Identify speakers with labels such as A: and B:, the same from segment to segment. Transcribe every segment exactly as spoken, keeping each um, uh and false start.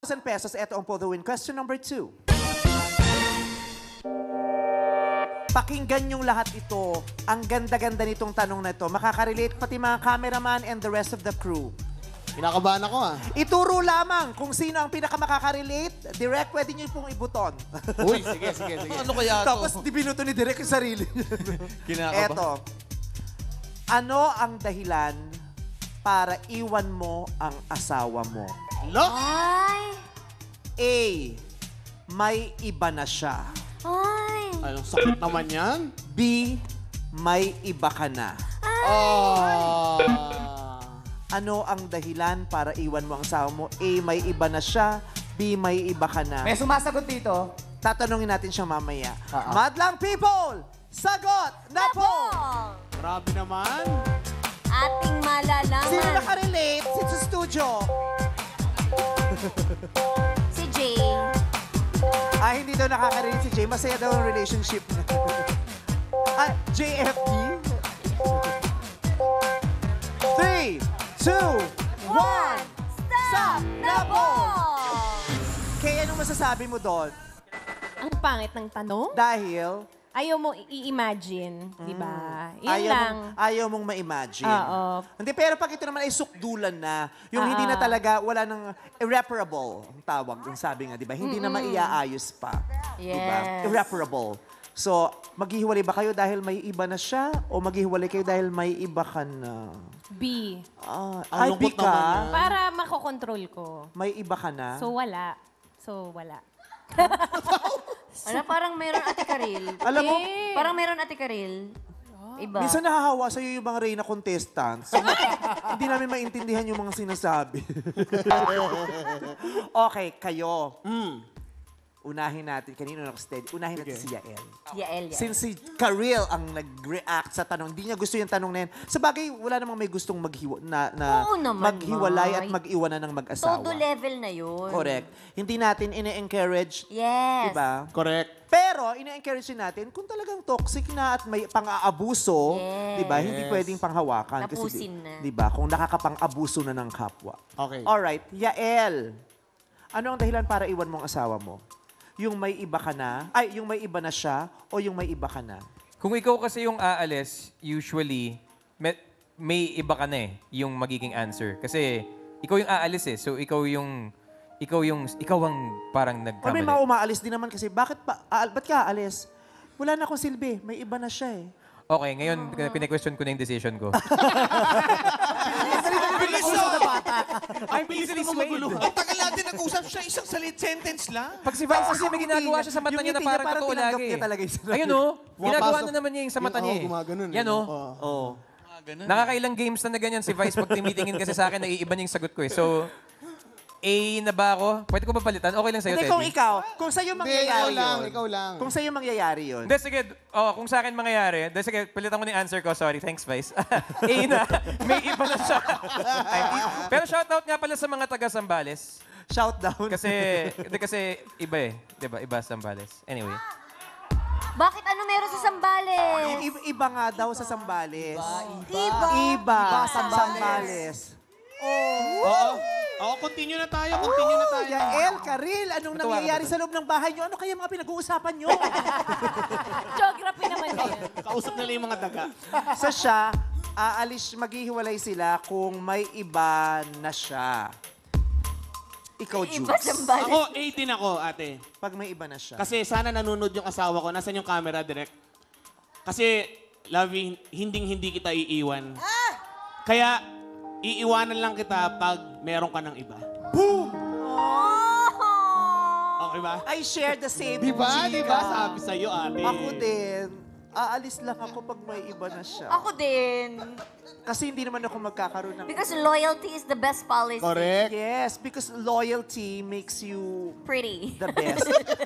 A: thousand pesos. Ito ang for the win. Question number two. Pakinggan yung lahat ito. Ang ganda-ganda nitong tanong na ito. Makaka-relate pati mga cameraman and the rest of the crew.
B: Kinakabahan ako ah.
A: Ituro lamang kung sino ang pinakamakaka-relate. Direct, pwede niyo pong ibuton.
B: Uy, sige, sige, sige.
C: Ano kaya to?
A: Tapos di binuto ni Direct yung sarili.
C: Kinakabahan.
A: Eto. Ano ang dahilan para iwan mo ang asawa mo?
B: Look!
D: Ay!
A: A. May iba na siya.
D: Ay!
B: Anong sakit naman yan?
A: B. May iba ka na.
B: Oh.
A: Ano ang dahilan para iwan mo ang asawa mo? A. May iba na siya. B. May iba ka na.
E: May sumasagot dito.
A: Tatanungin natin siya mamaya.
E: Oo.
A: Madlang people! Sagot na po!
B: Grabe naman.
D: Ating malalaman.
A: Sino nakarelate? Sino sa studio?
D: Si Jay.
A: Ah, hindi daw nakaka-relate si Jay. Masaya daw ang relationship niya. Ah, J F D? Three, two, one.
D: Stop na ball!
A: Kaya anong masasabi mo doon?
F: Ang pangit ng tanong.
A: Dahil
F: Ayaw mo i-imagine, di ba? Yun
A: ayaw
F: lang.
A: mong, ayaw mong ma-imagine.
F: Oo.
A: Hindi, pero pag ito naman ay sukdulan na, yung hindi na
F: Ah.
A: talaga, wala nang irreparable, ang tawag, yung sabi nga, di ba? Hindi na maiaayos pa. Di ba?
D: Yes.
A: Irreparable. So, maghihiwalay ba kayo dahil may iba na siya? O maghihiwalay kayo dahil may iba ka na?
F: B.
A: Ah,
B: Ang
A: ay,
B: lungkot
A: Bika,
B: naman yan.
F: Para makokontrol ko.
A: may iba ka na?
F: So, wala. So, wala.
D: Ano, parang meron Ate Karil.
A: Alam mo,
F: Eh.
D: Parang meron Ate Karil. Iba.
A: minsan nahahawa sa'yo yung mga Reyna contestants. Hindi namin maintindihan yung mga sinasabi. Okay, kayo.
B: Mm.
A: Unahin natin. Kanino na ako steady? Unahin natin si Yael.
D: Yael, Yael.
A: Since si Karil ang nag-react sa tanong, hindi niya gusto yung tanong na yan. Sa bagay, wala namang may gustong maghiwa, na, na
D: Oo naman,
A: maghiwalay at
D: May.
A: mag-iwanan ng mag-asawa.
D: Todo level na yun.
A: Correct. Hindi natin ine-encourage,
D: Yes.
A: diba?
B: Correct.
A: Pero, ine-encourage din natin kung talagang toxic na at may pang-aabuso,
D: Yes.
A: 'di ba? Hindi pwedeng panghawakan
D: Tapusin
A: kasi
D: na.
A: 'di ba? Kung nakakapang-abuso na ng kapwa.
B: Okay.
A: All right, Yael. Ano ang dahilan para iwan mo ang asawa mo? Yung may iba ka na? Ay, yung may iba na siya o yung may iba ka na?
C: Kung ikaw kasi yung aalis, usually, may, may iba ka na eh, yung magiging answer. Kasi ikaw yung aalis eh. So ikaw yung, ikaw yung, ikaw ang parang
A: Or may
C: nagkamali.
A: mga umaalis din naman kasi, bakit pa, aal, ba't ka aalis? Wala na akong silbi, may iba na siya eh.
C: Okay, ngayon, kine-question ko na yung decision ko.
A: Bilis na bata.
C: Ay, bilis na magulo.
G: Ang tagal natin nag-usap siya, isang salit sentence lang.
C: Pag si Vance kasi may ginagawa siya sa mata
A: Yung
C: niya na
A: ngiti niya,
C: parang
A: parang
C: totoo
A: tinanggap
C: lagi.
A: niya talaga yung sinabi.
C: Ayun oh, ginagawa
B: Pumapasok.
C: na naman niya yung sa mata
B: Yung-
C: niya
B: oo,
C: eh.
B: gumaganon eh,
C: Yan
B: no?
C: oh.
B: Oo.
A: Oo.
G: Ah, ganun.
C: Nakakailang games na na ganyan si Vice pag timitingin kasi sa akin, naiiba niya yung sagot ko eh. So, A na ba ako? Pwede ko ba palitan? Okay lang sa'yo,
A: Hindi,
C: Teddy.
A: kung ikaw, kung sa'yo
B: Hindi,
A: mangyayari
B: ikaw lang,
A: yun.
B: ikaw lang.
A: Kung sa'yo mangyayari yun.
C: Hindi, sige. Oh, kung sa akin mangyayari, hindi, sige, palitan ko na yung answer ko. Sorry, thanks, Vice. A na, may iba na siya. Ay, pero shoutout nga pala sa mga taga-Sambales.
A: Shout down.
C: Kasi, hindi kasi iba eh. Di ba? Iba Sambales. Anyway.
D: Bakit ano meron sa Sambales?
A: I- iba nga daw sa Sambales.
D: Iba.
A: Iba, sa
E: Sambales.
A: Sambales.
B: Oo. Oo, continue na tayo. Continue na tayo.
A: Yael, Karil, anong
C: Natuwa ka
A: nangyayari
C: ba?
A: sa loob ng bahay nyo? Ano kaya mga pinag-uusapan nyo?
F: Geography naman yan.
B: Kausap nila yung mga daga.
A: so siya, aalis, maghihiwalay sila kung may iba na siya. Ikaw,
D: Iba
A: Jukes.
D: Sambales.
B: Ako, A din ako, ate.
A: Pag may iba na siya.
B: Kasi sana nanonood yung asawa ko. Nasaan yung camera, direct? Kasi, Lovey, hinding-hindi kita iiwan. Kaya, iiwanan lang kita pag meron ka ng iba.
D: Oh!
B: Okay ba?
A: I share the same
B: Di ba?
A: chika.
B: Di ba? Sabi sa'yo, ate.
A: Ako din. Aalis lang ako pag may iba na siya.
D: Ako din.
A: Kasi hindi naman ako magkakaroon ng...
D: Because loyalty is the best policy.
B: Correct.
A: Yes, because loyalty makes you
D: Pretty.
A: the best.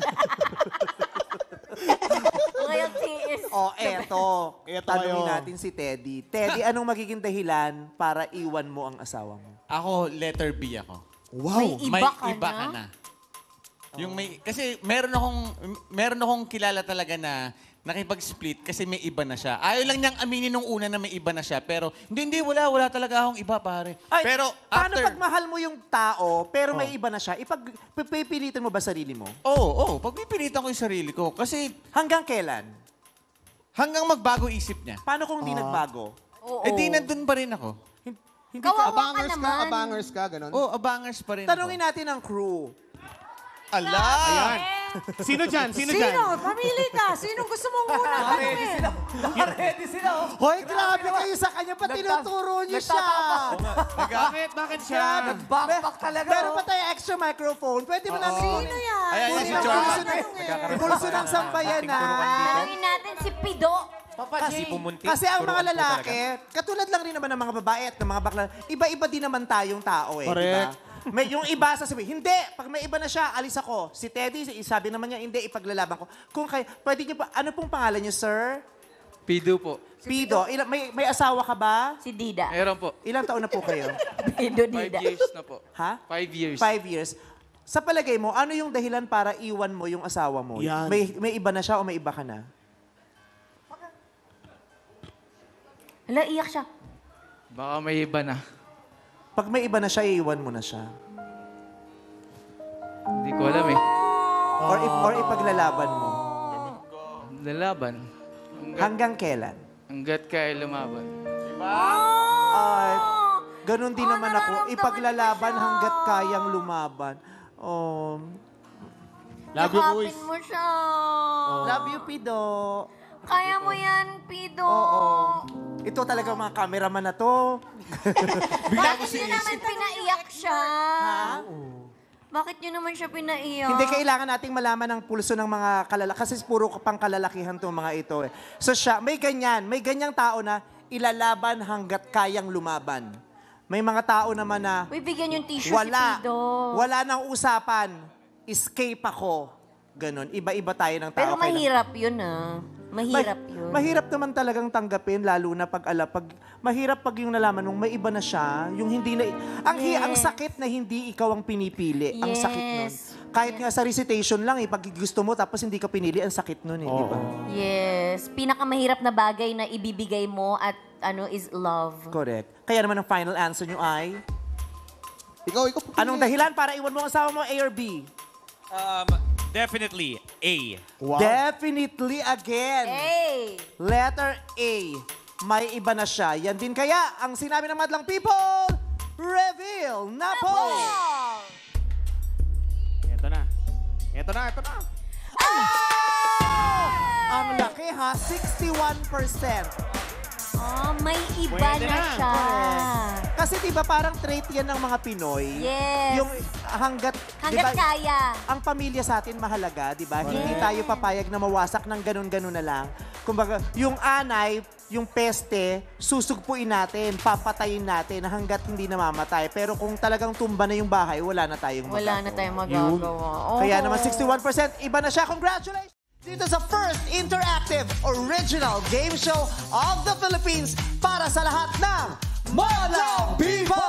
D: Loyalty is...
A: O, eto.
B: Eto
A: Tanungin
B: kayo.
A: natin si Teddy. Teddy, anong magiging dahilan para iwan mo ang asawa mo?
G: Ako, letter B ako.
D: May iba
G: May
D: ka
G: iba
D: na?
G: ka na. Yung may, kasi meron akong, meron akong kilala talaga na nakipag-split kasi may iba na siya. Ayaw lang niyang aminin nung una na may iba na siya. Pero, hindi, hindi, wala, wala talaga akong iba, pare.
A: Ay,
G: pero,
A: paano
G: after...
A: pag mahal mo yung tao, pero may iba na siya, ipag, pipilitan mo ba sarili mo?
G: Oo, oh, oo. Pagpipilitan ko yung sarili ko. Kasi,
A: Hanggang kailan?
G: hanggang magbago isip niya.
A: Paano kung di nagbago?
D: Oo.
G: Eh, di nandun pa rin ako.
A: Hin- Hindi
D: Kawawa
A: ka...
D: ka
E: Abangers ka,
D: naman.
E: abangers ka, ganun.
G: Oo, oh, abangers pa rin
A: Tanungin
G: ako.
A: natin ang crew.
G: Ala!
B: Ayan. Sino dyan? Sino dyan?
D: Sino? Pamili ka. Sinong gusto mong muna tanungin?
A: Hoy, grabe kayo sa kanya, pa tinuturo niyo siya.
B: Bakit? Bakit siya?
A: Backpack talaga. Meron pa tayo extra microphone. Pwede mo namin kunin.
D: Sino yan?
G: Ayan, ayan, si
A: Kunin ang
G: John.
A: pulso ng- Pulso ng sambayanan.
D: Tanungin natin si Pido.
C: Kasi pumunti.
A: Kasi ang
C: Turuan
A: mga
C: po
A: lalaki, katulad lang rin naman ng mga babae at ng mga bakla, iba-iba din naman tayong tao eh.
B: Correct.
A: Diba? May, yung iba sasabihin, hindi, pag may iba na siya, alis ako. Si Teddy, sabi naman niya, hindi, ipaglalaban ko. Kung kayo, pwede niyo pa, ano pong pangalan niyo, sir?
H: Pido po.
A: Pido. Ilan, may, may asawa ka ba?
D: Si Dida.
H: Meron po.
A: Ilang taon na po kayo?
D: Pido
H: Five
D: Dida.
H: years na po.
A: Ha?
H: Five years.
A: Five years. Sa palagay mo, ano yung dahilan para iwan mo yung asawa mo?
B: Yan.
A: May, may iba na siya o may iba ka na?
D: Hala, iyak siya.
H: Baka may iba na.
A: Pag may iba na siya, iiwan mo na siya.
H: Hindi ko alam eh.
A: Or, ip- or ipaglalaban mo.
H: Lalaban. Hanggat,
A: Hanggang kailan?
H: hanggat kaya lumaban.
A: Ay, ganun din
D: Oh,
A: naman ako.
D: nararamdaman
A: Ipaglalaban
D: ko siya.
A: hanggat kayang lumaban. Oh,
B: Love you, boys.
D: Yakapin mo siya.
A: love you, Pido.
D: Kaya mo yan, Pido.
A: Oo. Ito talaga mga cameraman na to.
D: Bakit nyo naman pinaiyak siya?
A: Ha?
D: Bakit nyo naman siya pinaiyak?
A: Hindi kailangan nating malaman ang pulso ng mga kalalaki. Kasi puro pang kalalakihan itong mga ito. Eh. So siya, may ganyan. May ganyang tao na ilalaban hanggat kayang lumaban. May mga tao naman na
D: Uy, bigyan yung tissue
A: wala.
D: si Pido.
A: Wala nang usapan. Escape ako. Ganon. Iba-iba tayo ng tao.
D: Pero
A: Kailan-
D: mahirap yun ah. Mahirap
A: Ma-
D: yun.
A: Mahirap naman talagang tanggapin, lalo na pag ala, pag mahirap pag yung nalaman mong may iba na siya, yung hindi na ang hi- ang
D: Yes.
A: sakit na hindi ikaw ang pinipili, ang sakit nun.
D: Yes.
A: Kahit nga sa recitation lang eh, pag gusto mo tapos hindi ka pinili, ang sakit nun eh, di ba?
D: Yes. Pinakamahirap na bagay na ibibigay mo at ano is love.
A: Correct. Kaya naman ang final answer nyo ay,
E: Ikaw, ikaw.
A: anong dahilan para iwan mo ang asawa mo, A or B?
I: Um, definitely A.
A: Definitely again.
D: Hey!
A: Letter A. May iba na siya. Yan din kaya ang sinabi ng madlang people, reveal na po!
B: Ito na. Ito na, ito na.
A: Ang laki ha, sixty-one percent.
D: Oh, may iba
B: Pwede
D: na,
B: na.
D: siya.
A: Kasi di ba parang trait yan ng mga Pinoy?
D: Yes.
A: Yung hanggat,
D: Hanggat
A: di ba,
D: kaya.
A: ang pamilya sa atin mahalaga, di ba? Hindi tayo papayag na mawasak ng ganun-ganun na lang. Kumbaga, yung anay, yung peste, susugpuin natin, papatayin natin hanggat hindi namamatay. Pero kung talagang tumba na yung bahay, wala na tayong
D: Wala na
A: magagawa.
D: tayong magagawa. Oh.
A: Kaya naman sixty-one percent, iba na siya. Congratulations! Dito sa first interactive original game show of the Philippines para sa lahat ng Madlang People!